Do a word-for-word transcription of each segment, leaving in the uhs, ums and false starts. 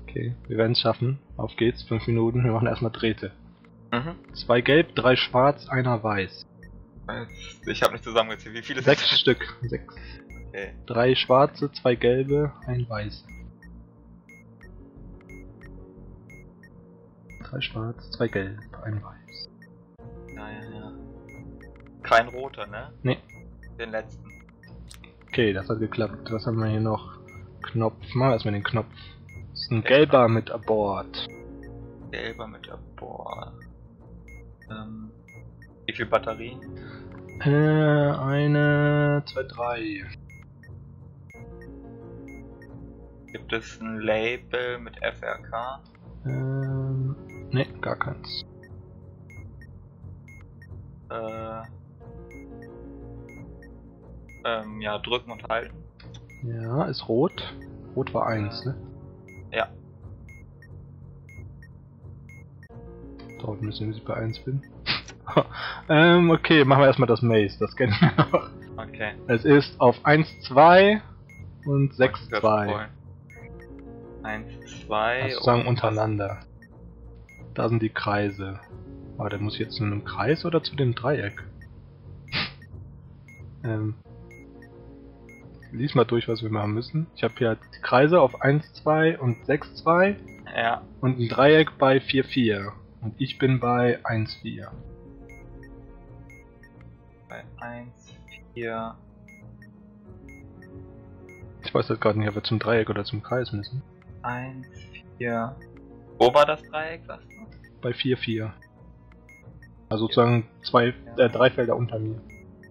Okay, wir werden es schaffen. Auf geht's, fünf Minuten, wir machen erstmal Drähte. Mhm. Zwei gelb, drei schwarz, einer weiß. Ich habe nicht zusammengezählt, wie viele Sechs sind das? Stück. Sechs. Okay. Drei schwarze, zwei gelbe, ein weiß. Drei schwarz, zwei gelb, ein weiß. Ja, ja, ja. Kein roter, ne? Nee. Den letzten. Okay, das hat geklappt. Was haben wir hier noch? Knopf. Machen wir erstmal den Knopf. Das ist ein Der gelber Knopf. mit Abort. Gelber mit Abort. Ähm, wie viel Batterien? Äh, eine, zwei, drei. Gibt es ein Label mit F R K? Ähm, ne, gar keins. Äh, ähm, ja, drücken und halten. Ja, ist rot. Rot war eins, ne? Ja. Dauert ein bisschen, bis ich bei eins bin. ähm, okay, machen wir erstmal das Maze, das kennen wir noch. Okay. Es ist auf eins, zwei und sechs, Ich das zwei. freuen. eins, zwei Also sagen und untereinander. Da sind die Kreise. Aber der muss jetzt zu einem Kreis oder zu dem Dreieck? ähm. Lies mal durch, was wir machen müssen. Ich habe hier die Kreise auf eins, zwei und sechs, zwei Ja. und ein Dreieck bei vier, vier. Und ich bin bei eins, vier. Bei eins, vier. Ich weiß jetzt gerade nicht, ob wir zum Dreieck oder zum Kreis müssen. eins, vier. Wo war das Dreieck, sagst du? Bei vier, vier. Also sozusagen zwei, äh, drei Felder unter mir.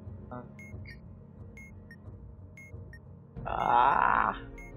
Ah.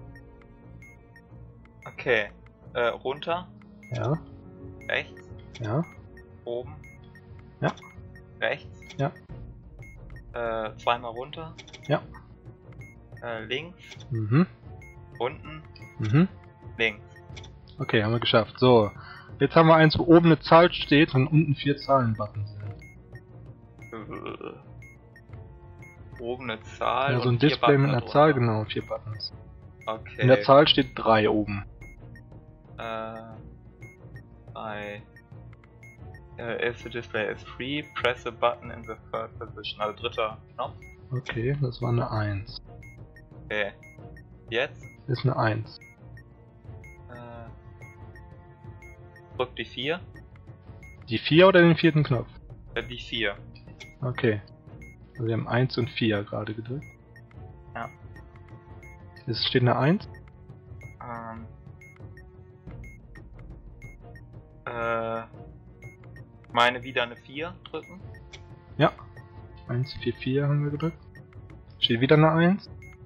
Okay. Äh, runter. Ja, Rechts. ja, Oben. Ja. Rechts. Ja. Äh, zweimal runter. Ja. Äh, links. mhm, Unten. mhm. Links. Okay, haben wir geschafft. So, jetzt haben wir eins, wo oben eine Zahl steht und unten vier Zahlen-Buttons sind. Äh, oben eine Zahl. Ja, so und ein vier Display mit Button einer Zahl, darunter. genau, vier Buttons. Okay. In der Zahl steht drei oben. Äh, I, uh, if the display is free, press a button in the third position. Also dritter Knopf. Okay, das war eine eins. Okay. Jetzt Ist eine eins. äh, drück die vier. Die vier oder den vierten Knopf? Äh, die vier. Okay. Also wir haben eins und vier gerade gedrückt. Ja. Es steht eine eins. Ähm, äh, meine wieder eine vier drücken. Ja. eins, vier, vier haben wir gedrückt. Steht wieder eine eins.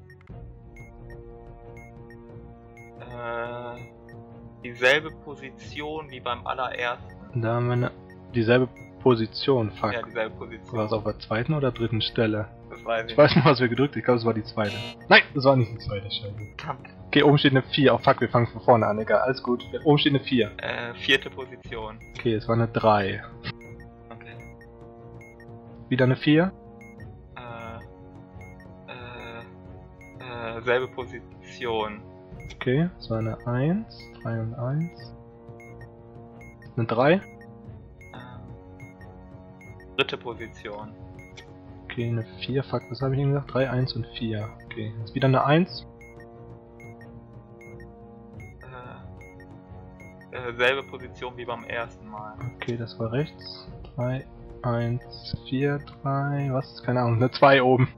Äh, dieselbe Position wie beim allerersten. Da haben wir eine, dieselbe Position. Fuck. Ja, dieselbe Position. War es auf der zweiten oder dritten Stelle? Das weiß ich Ich weiß nicht, was wir gedrückt haben. Ich glaube, es war die zweite. Nein, das war nicht die zweite Scheiße. Verdammt. Okay, oben steht eine vier. Oh fuck, wir fangen von vorne an. Egal, alles gut. Oben steht eine vier. Äh, vierte Position. Okay, es war eine drei. Okay. Wieder eine vier. Äh, äh, äh, selbe Position. Okay, es war eine eins. drei und eins. Eine drei. Ähm, dritte Position. Okay, eine vier. Fuck, was habe ich ihm gesagt? drei, eins und vier. Okay, jetzt wieder eine eins. Äh, äh, selbe Position wie beim ersten Mal. Okay, das war rechts. drei, eins, vier, drei. Was? Keine Ahnung, eine zwei oben.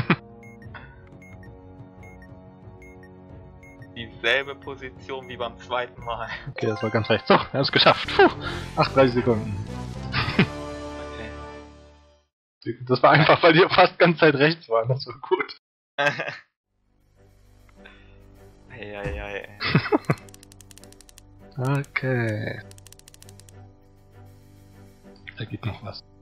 Dieselbe Position wie beim zweiten Mal. Okay, das war ganz rechts. So, wir haben es geschafft. Puh, achtunddreißig Sekunden. Okay. Das war einfach, weil die fast ganze Zeit rechts waren. Das war gut. Eieiei. Okay. Da geht noch was.